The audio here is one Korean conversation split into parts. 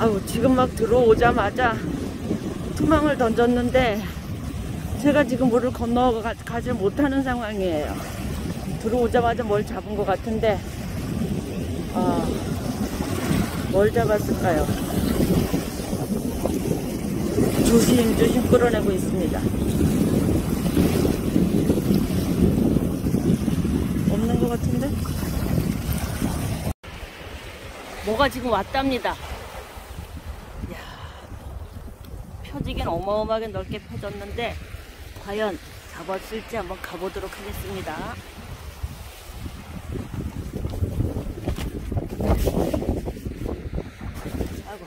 아우, 지금 막 들어오자마자 투망을 던졌는데 제가 지금 물을 건너가지 못하는 상황이에요. 들어오자마자 뭘 잡은 것 같은데 뭘 잡았을까요? 조심조심 끌어내고 있습니다. 없는 것 같은데? 뭐가 지금 왔답니다. 이야, 펴지긴 어마어마하게 넓게 펴졌는데 과연 잡았을지 한번 가보도록 하겠습니다. 아이고,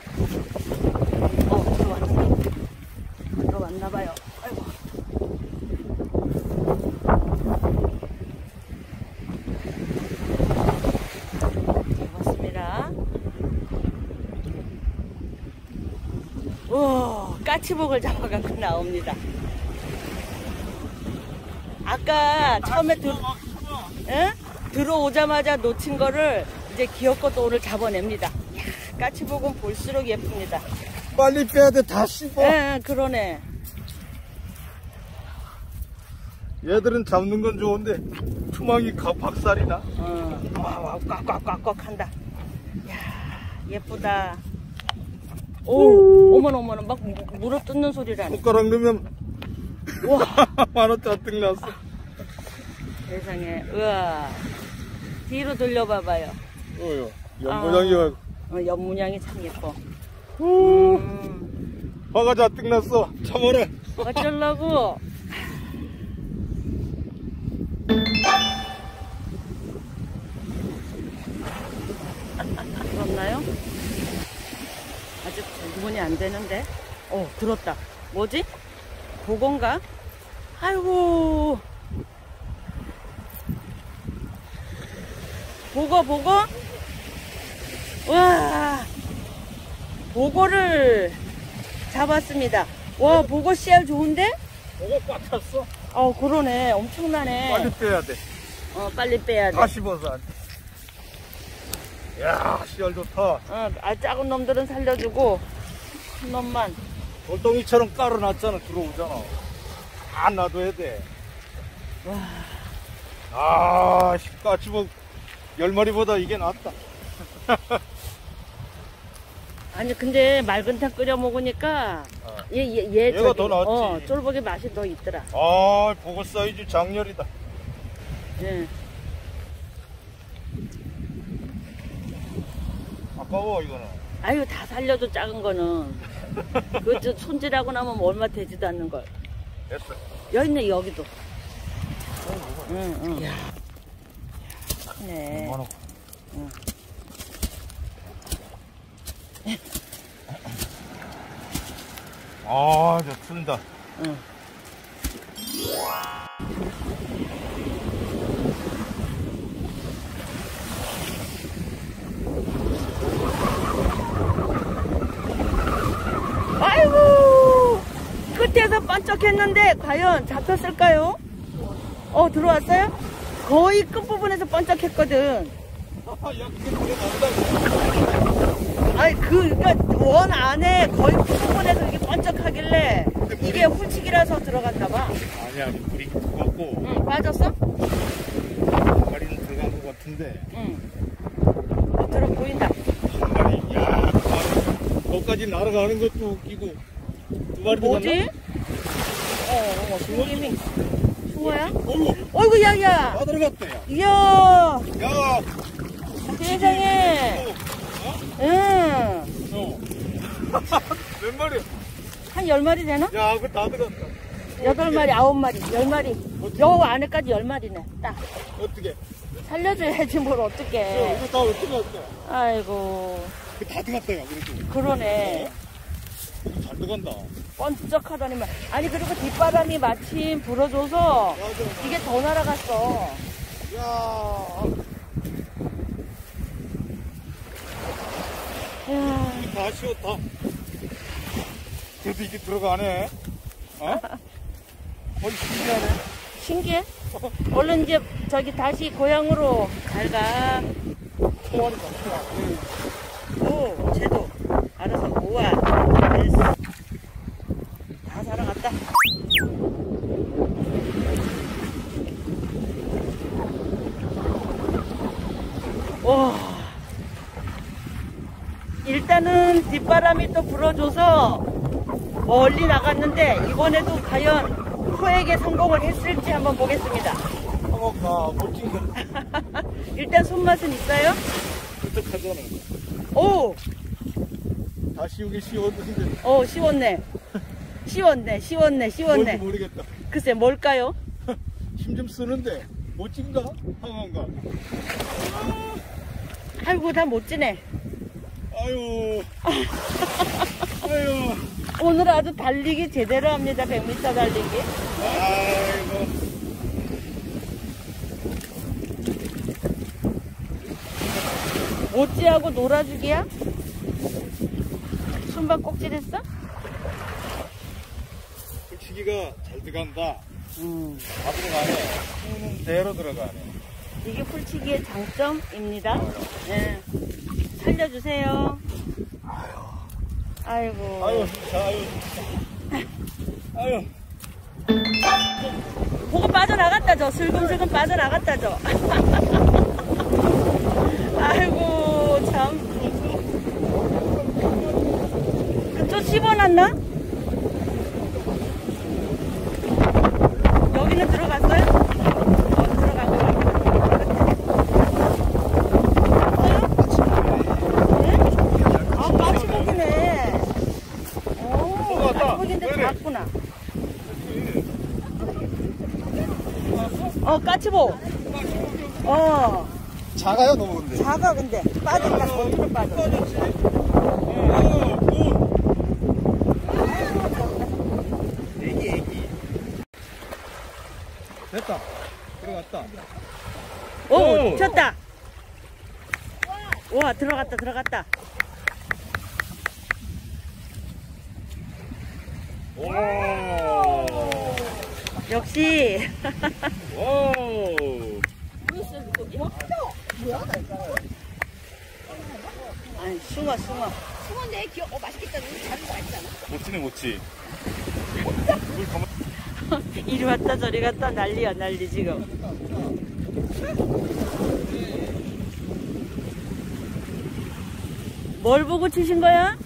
들어왔나봐요. 아이고. 잡았습니다. 오, 까치복을 잡아갖고 나옵니다. 아까 처음에 들어오자마자 놓친 거를 이제 기어코 또 오늘 잡아냅니다. 이야, 까치복은 볼수록 예쁩니다. 빨리 빼야 돼. 다 씹어. 예, 그러네. 얘들은 잡는 건 좋은데 투망이 박살이나. 와, 꽉꽉꽉꽉 한다. 이야, 예쁘다. 오, 어머나, 막 물어 뜯는 소리라니. 손가락 넣으면 와, 만원 잔뜩 났어. 세상에. 우와, 뒤로 돌려봐봐요. 연모양이가 연문양이 참 예뻐. 화가 잔뜩 났어. 참아라. 어쩌려고. 들었나요? 아직 구분이 안 되는데. 들었다. 뭐지? 보건가? 아이고. 보고? 와, 보고를 잡았습니다. 와, 보고 씨알 좋은데? 보고 꽉 찼어. 그러네. 엄청나네. 빨리 빼야 돼. 빨리 빼야 돼. 다 씹어서 안 돼. 야, 씨알 좋다. 작은 놈들은 살려주고 큰 놈만. 돌덩이처럼 깔아놨잖아. 들어오잖아. 다 놔둬야 돼. 와. 까치복 10마리보다 이게 낫다. 아니, 근데 맑은탕 끓여 먹으니까 얘가 더 낫지. 쫄보기 맛이 더 있더라. 보고 사이즈 장렬이다. 예. 아까워 이거는. 아유, 다 살려줘, 작은 거는. 그 손질하고 나면 얼마 되지도 않는 걸. 됐어. 여기 있네, 여기도. 응. 이야, 크네. 응. 저 튼다. 응. 아이고, 끝에서 번쩍했는데 과연 잡혔을까요? 들어왔어요? 거의 끝부분에서 번쩍했거든. 그러니까 원 안에 거의 끝부분에서 이게 번쩍하길래 이게 훌치기라서 들어갔나봐. 아니 물이 들어갔고. 응, 빠졌어? 마리는 들어간 것 같은데. 응. 들어 보인다. 한 마리. 야, 거기까지 날아가는 것도 웃기고. 두 마리 뭐지? 숨김이. 숭어야? 어이구. 어이구, 야야. 다 들어갔다, 야. 이야. 야. 세상에. 응. 몇 마리야? 한 10마리 되나? 야, 그거 다 들어갔다. 8마리, 9마리, 10마리. 요 안에까지 10마리네. 딱. 어떻게? 살려줘야지, 뭘 어떡해. 이거 다 어떻게 갔어? 아이고. 다 들어갔다, 야, 그래도. 그러네. 잘 들어간다. 번쩍하더니만. 아니, 그리고 뒷바람이 마침 불어줘서 이게 더 날아갔어. 야. 다 쉬웠다. 그래도 이게 들어가네. 신기하네. 신기해? 얼른 이제 저기 다시 고향으로 잘 가. 통화를 다 오, 쟤도 알아서 됐어. 다 살아갔다. 와. 일단은 뒷바람이 또 불어줘서 멀리 나갔는데 이번에도 과연 포획에 성공을 했을지 한번 보겠습니다. 상어가 멋진 거. 일단 손맛은 있어요? 끄떡하잖아. 오! 다 씌우기 쉬웠는데. 시원네. 시원네. 뭔지 모르겠다. 글쎄, 뭘까요? 힘 좀 쓰는데 멋진가? 상어인가? 아이고, 다 못 지네. 아유. 아유. 오늘 아주 달리기 제대로 합니다. 100m 달리기. 아이고. 모찌하고 놀아주기야? 순방 꼭질했어? 풀치기가 잘 들어간다. 다 음. 들어가네. 푸는 대로 들어가네. 이게 풀치기의 장점입니다. 네. 살려주세요. 아이고. 아유, 아유. 보고 빠져나갔다, 저. 슬금슬금 빠져나갔다, 저. 아이고, 참. 그쪽 씹어놨나? 여기는 들어갔어요? 들어간 거 같아. 아, 까치고기네. 오, 까치고기인데 작구나. 까치보. 작아요, 너무 근데. 작아, 근데. 빠졌다, 거기로 빠졌어. 애기. 됐다. 들어갔다. 오, 쳤다. 와, 들어갔다. 오. 역시. 오. 아니, 숭어. 숭어인데 귀여워. 맛있겠다. 자주 맛있잖아. 못치네, 못치. 이리 왔다 저리 갔다 난리 지금. 뭘 보고 치신 거야?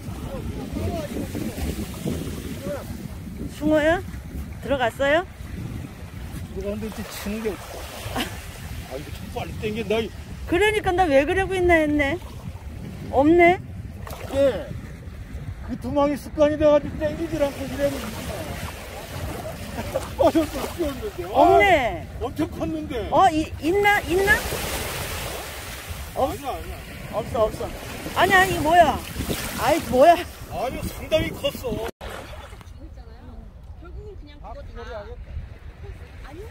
숭어야? 들어갔어요? 들어가는데 이렇게 치는 게 없어. 이거 좀 빨리 땡긴다. 그러니까 나 왜 그러고 있나 했네. 없네. 예. 그 두망이 습관이 돼가지고 땡기질 않고 이래면 빠졌어, 뛰었는데. 없네. 엄청 컸는데. 있나? 아니야. 없어. 아니야, 이게 뭐야? 아이, 뭐야? 아니, 상당히 컸어. 결국은 그냥 그거 다. 아니요?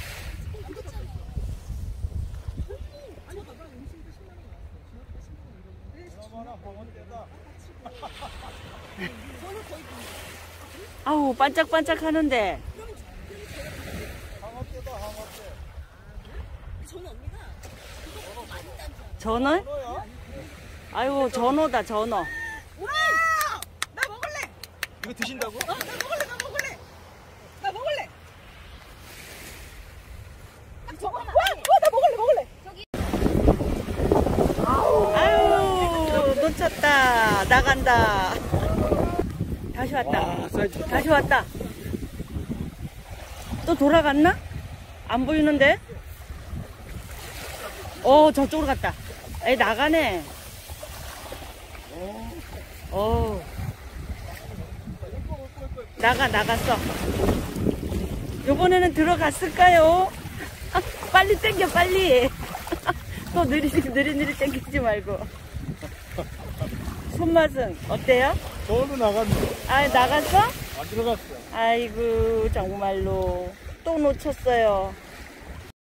아니, 봐봐. 음식도 10만 원 나왔어. 아우, 반짝반짝 하는데. 저는 언니가 그거 많이 딴 줄. 전어? 아이고, 전어다, 전어. 와! 나 먹을래! 이거 드신다고? 나 먹을래! 저거 나 먹을래! 아유, 놓쳤다. 나간다. 다시 왔다. 또 돌아갔나? 안 보이는데? 저쪽으로 갔다. 나가네. 나갔어. 요번에는 들어갔을까요? 빨리 땡겨, 빨리. 또 느리느리 땡기지 말고. 손맛은 어때요? 저도 나갔네. 나갔어? 안 들어갔어. 아이고, 정말로. 또 놓쳤어요.